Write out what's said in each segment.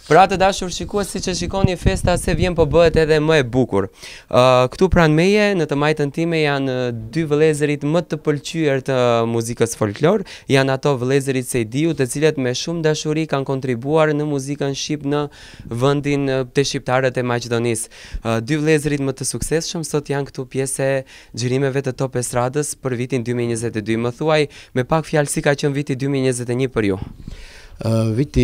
Pra të dashur shikues, siç e shikoni, festa se vjen po bëhet edhe më e bukur. Këtu pranë meje, në të majtën time, janë dy vëllezërit më të pëlqyer të muzikës folklor, janë ato vëllezërit Sejdiu, të cilët me shumë dashuri kanë kontribuar në muzikën shqip në vendin të shqiptarët e Maqedonisë. Dy vëllezërit më të suksesshëm sot janë këtu pjesë e xhirimeve të Top Estradës për vitin 2022. Më thuaj me pak fjalë si ka qenë viti 2021 për ju. Viti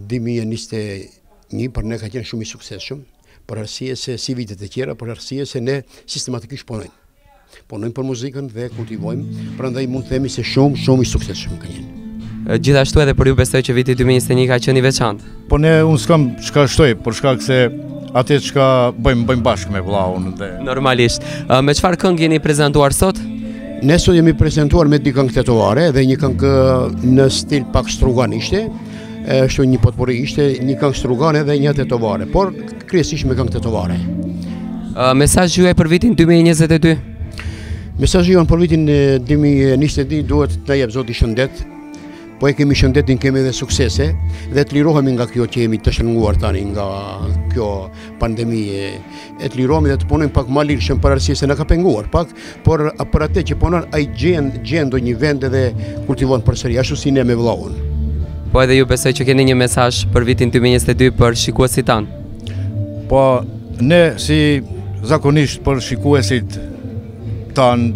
2021 për ne ka qenë shumë i suksesshëm, për arsye se si vitet e tjera, për arsye se ne sistematikisht punojmë. Punojmë për muzikën dhe kultivojmë, prandaj mund të themi se shumë i suksesshëm ka qenë. Gjithashtu edhe për ju besoj që viti 2021 ka qenë i veçantë. Po unë s'kam çka shtoj, për shkak se atë çka bëjmë bashkë me vllaun dhe normalisht. Me çfarë këngë jeni prezantuar sot? Ne sot jemi prezentuar me dy këngë tetovare dhe një këngë në stil pak strugan ishte, ashtu një potpuri ishte, një këngë strugane dhe një tetovare, por kryesisht me këngë tetovare. Mesazhi juaj për vitin 2022? Mesazhi jon për vitin 2022 duhet të na jep Zoti shëndet, po e kemi shëndetin, kemi edhe suksese dhe të lirohemi nga kjo që jemi të shënguar tani nga kjo pandemi, e të lirohemi dhe të punojmë pak më lirshëm për arsye se na ka penguar pak, por për atë që punon ai gjen ndonjë vend dhe kultivon përsëri, ashtu si ne me vllaun. Po edhe ju besoj që keni një mesazh për vitin 2022 për shikuesit tanë? Po ne si zakonisht për shikuesit tanë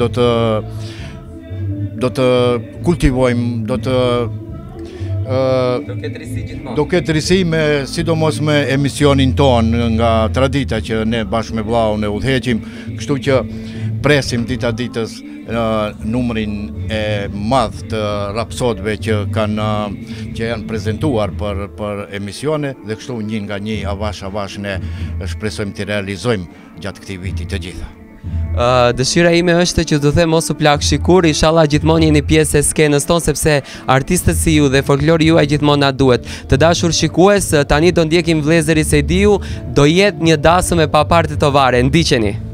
do të kultivojmë, do ketë risi me, sidomos me emisionin ton nga tradita që ne bashkë me vllaun e udhëheqim, kështu që presim dita ditës numrin e madh të rapsodëve që janë prezantuar për emisione dhe kështu një nga një avash ne shpresojmë të realizojmë gjatë këtij viti të gjitha. Dëshira ime është që të them mos u plak shikur, inshallah gjithmonë jeni pjesë e skenës tonë, sepse artistët si ju dhe folklori juaj gjithmonë na duhet. Të dashur shikues, tani do ndjekim vëllezërin Sejdiu, do jetë një dasëm e papar tetovare, ndiqeni.